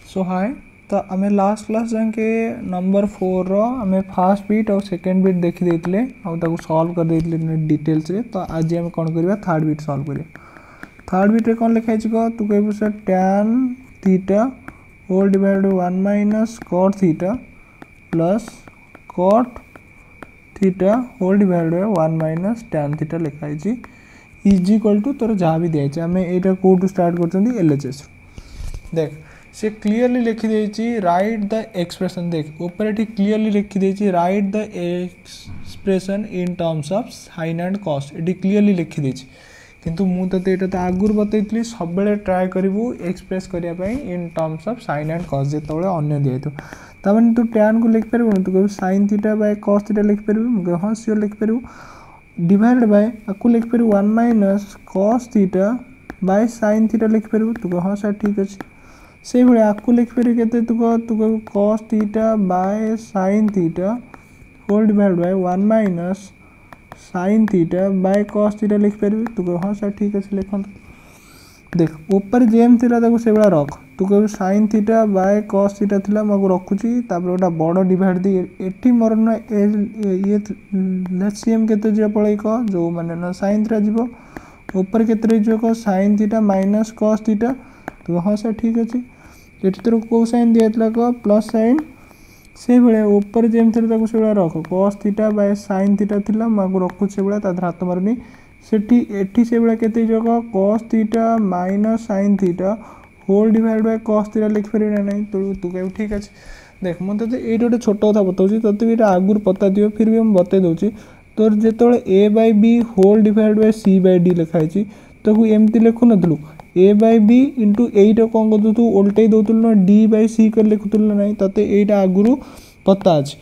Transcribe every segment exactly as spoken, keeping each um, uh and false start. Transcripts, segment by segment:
सो hi तो आम last class जाके नंबर फोर आम फास्ट बीट और सेकेंड बीट देखी देते सॉल्व कर देते डिटेल्स रे। तो आज आम कौन करवा थर्ड बीट सॉल्व करिया। थर्ड बीट रे कौन लिखाई कह तू कह sir tan theta whole divide one minus cot theta plus cot theta whole divide one minus tan theta लिखाई इज इक्वल टू तोर जहाँ भी दिखाई आम यहाँ कौटू स्टार्ट कर एल एच एस देख से क्लीयरली लिखी देछि राइट द एक्सप्रेशन। देख ऊपर ये क्लीयरली लिखी देछि write the expression in terms of sine and cos. ये क्लीयरली लिखी देछि किंतु मु तते एटा तो आगुर बतैतली सब बेले ट्राई करिवु एक्सप्रेस करिया पई in terms of sine and cos जेतबेले अन्य दियतो त माने तू tan को लिख परबो तू कहबो sin theta by cos theta लिख परबो मु हां सियोर लिख परबो डिवाइड बाय आकु लिख परबो one minus cos theta by sin theta लिख परबो तू कह हां सर ठीक अछि। से भाई आपको लिख पारे के तू कह तू कह cos theta by sin theta whole divide by one minus sin theta by cos theta लिख पारे तू कह हाँ सर ठीक अच्छे लिखत। देख ऊपर जेम थिला ताको से बड़ा रख तू कह sin theta by cos theta थिला मको रखुची तापर ओटा बड़ डिवाइड दी एठी मोर न ये लेट्सियम केते जे पळै क जो माने न sin थीटा जीवो ऊपर केते जे क sin theta minus cos theta तो हाँ सर ठीक अच्छे। ये तेरे को साइन दिया कह प्लस साइन से भाया ऊपर जेम थे से रख cos theta by sin theta थिला मुझे रखुच से भाया तार हाथ मारुनी सेठी एठी से भाया केते जग cos theta minus sin theta whole divide by cos theta लिख पारि ना नहीं तो तू कह ठीक अच्छे। देख मुझे ये गोटे छोट कथा बताऊँ तोते भी आगुरी पता दियो फिर भी मुझे बतई दूसरी तोर जो a by b whole divide by c by d लिखाई तो एमती लिखु नथलु ए बाय बी इंटू एट कौन कर तू उल्टे दौलु ना डी बाय सी कर लिखुलु ना ते यहाँ आगुरी पता अच्छे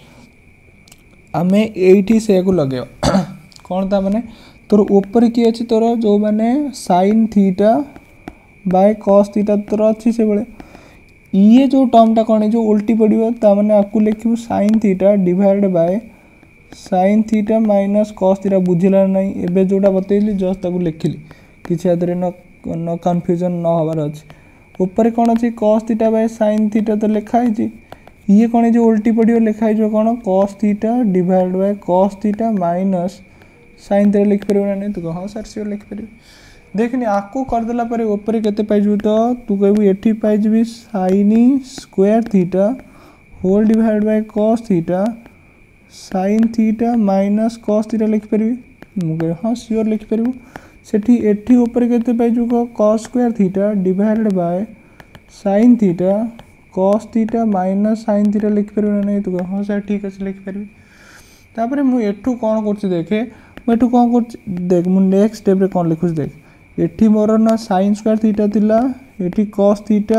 आम ये से लगे कौन ता माने तोर ऊपर किए अच्छी तोर जो मैंने sine theta by cos theta तोर अच्छी से बड़े ये जो टर्मटा कौन है जो उल्टी पड़ो ताने आपको लिखू sine theta divide by sine theta minus cos theta बुझिला नहीं एबे जोटा बतैली जस्ट ताको लिखिली किसी आदरे न न कन्फ्यूजन न हबार अच्छे। ऊपर कौन अच्छी cos theta by sin theta तो लिखाई ये कौन जो उल्टी पड़ो लिखाई कौन cos theta divide by cos theta minus sin theta लिख पार ना नहीं तो हाँ सर सियोर लिख पारि। देखनी आपको करदेला ऊपर केते पाइजु तो तू कहबू एठी पाइजबी sin square theta whole divide by cos theta sin theta minus cos theta लिख पारि मुझे हाँ सियोर लिख पारू सेठी एठी ऊपर केते पाइजु को cos square theta divided by sin theta cos theta minus sin theta लिख पारू ना नहीं तो हाँ सर ठीक अच्छे लिख पारि। तापर मु एठू कौन कर देखे मुझे कौन कर देख मु नेक्स्ट स्टेप रे कौन लिखुच देख एठी मोर ना sin स्क्वायर थीटा थिला एठी cos theta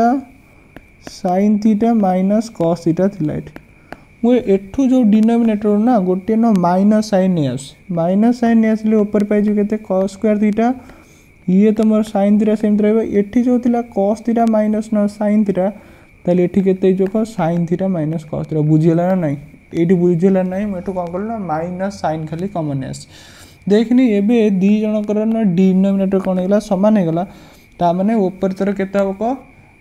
sin theta minus cos theta थिला एठी मुझे एठू जो डिनोमिनेटर ना गोटे न माइनस साइन नहीं आस माइनस साइन नहीं आसले ऊपर पाइजु केते cos स्क्वायर थीटा ये तो मोर sin थीटा सेम रहबो एठी जो थिला cos थीटा माइनस न sin थीटा ताले एठी केते जो को sin theta minus cos theta बुझिला ना नहीं एठी बुझिला नहीं मेठू कोन करल ना माइनस sin खाली कॉमन आस देखनी एबे दी जण कर ना डिनोमिनेटर कोन हेला समान हे गला ता माने ऊपर तर केते हो को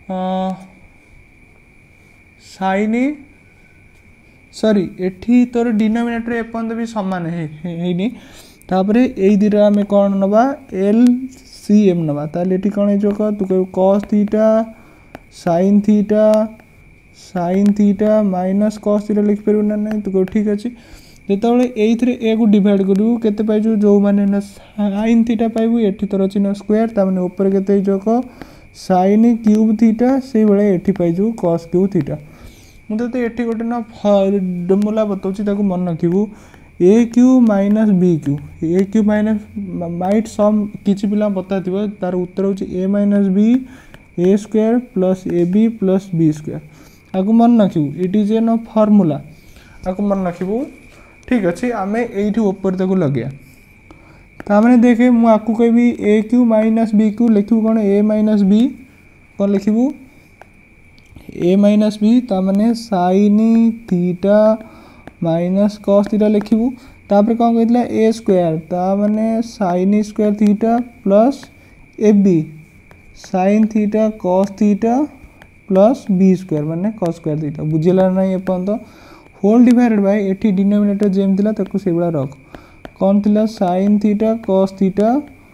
sin सॉरी एठी तोर डिनोमिनेटर एपन भी समान है तापरे एई दिरा में कौन नबा एल सी एम नबा ताले एठी कौन जो का तू कह cos theta sin theta sin theta minus cos theta लिख पारू ना नहीं तो कह ठीक अछि जेतबेले एइथरे ए को डिवाइड करू केते पाइजु जो माने न sin थीटा पाइबु एठी तोर अछि न स्क्वायर ता माने ऊपर केते जो को sin क्यूब थीटा से बळे एठी पाइजु cos क्यूब थीटा मुझे ये गोटे ना फॉर्मूला बताऊँ मन रखू a cube minus b cube a cube minus माइट सम किसी पिला पता थी तार उत्तर हूँ a minus b a square plus a b plus b square आपको मन रखू इट इज ए न फॉर्मूला आपको मन रखू ठीक अच्छे आम ये ऊपर तक लगे ताने देखे मुझे आपको कहि a cube minus b cube लिखू कौन ए माइनस बी कौन लिखू ए माइनस बी ताने sine theta minus cos theta लिखू तापर कौन कहला ए स्क्वायर ताने sine square theta plus a b sine theta cos theta plus b square माने cos स्क्वायर थीटा बुझिला ना ये पर्यंत होल डिवाइडेड बाय एटी डिनोमिनेटर जेम थिला ताकू से बडा रख कोन थिला sin थीटा cos थीटा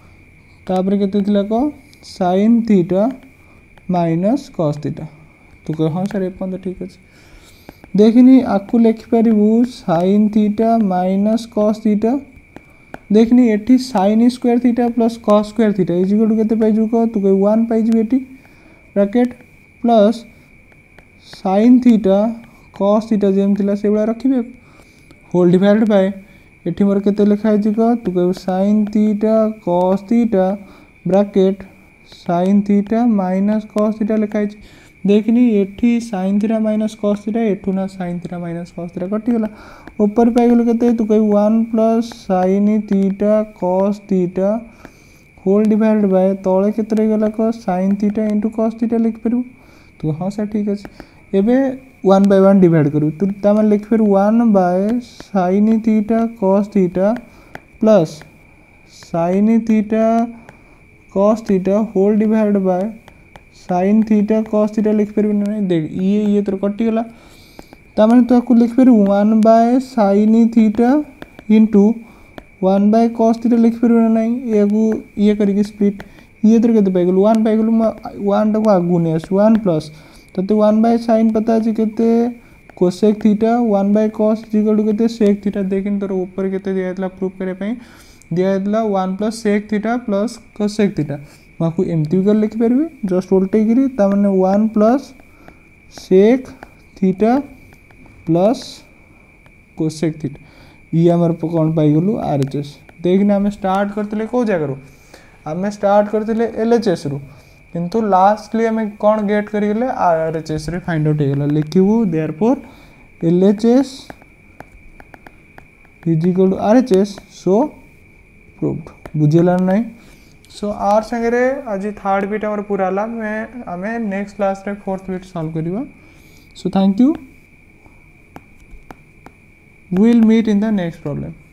तापर केते थिला को sin theta minus cos theta तो कह हां सर ए पर्यंत ठीक अछि देखिनी आकू लिखि परिबू sin theta minus cos theta देखनी एटी sin square theta plus cos square theta is equal to केते पाइजू को तू कह वन पाइजू एटी bracket plus sin theta cos theta जेम थिला से बडा रखिबे होल डिवाइडेड बाय एटी मोर केते लिखा है को तू कह sin theta cos theta bracket sin theta minus cos theta लिखा है देखनी एटी sin theta minus cos theta एठू ना sin theta minus cos theta कटि गला ऊपर पाई गेलो केते तू कह one plus sin theta cos theta whole divided by तळे केते रे गेला को sin theta into cos theta लिख परबू तो हां सर ठीक अछि एबे वन बाय वन डिवाइड करू तो ता मन लिख फिर one by sin theta cos theta plus sin theta cos theta whole divided by sin theta cos theta लिख फिर नहीं देख ये ये तो कटि गला ता मन तो को लिख फिर one by sin theta into one by cos theta लिख फिर नहीं एगु ये करके स्प्लिट ये तो केते पाई गेलु वन पाई गेलु वन टा को आगु ने वन प्लस तते वन बाय sin पता अछि केते cosec theta one by cos equal to केते sec थीटा देखिन तोर ऊपर केते दिया थला प्रूफ करे पई दिया थला one plus sec theta plus cosec theta माकू एमटी कर लिख परबे जस्ट उल्टे गिरी ता माने one plus sec theta plus cosec theta ये हमर कोन पाई गेलु आरएचएस देखिना हम स्टार्ट करतले को जगह रो हम स्टार्ट करतले एलएचएस रो किंतु लास्टली हमें कौन गेट करी गले आरएचएस रे फाइंड आउट हेगला लिखिबू therefore LHS is equal to RHS so proved बुझेला नहीं सो आर संगे रे आज थर्ड बिट हमर पूरा ला मैं हमें नेक्स्ट क्लास रे फोर्थ बिट सॉल्व करिवा so thank you we will meet in the next problem.